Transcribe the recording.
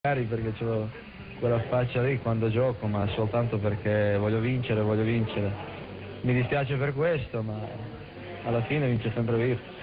magari perché ho quella faccia lì quando gioco, ma soltanto perché voglio vincere, voglio vincere. Mi dispiace per questo, ma alla fine vince sempre Virtus.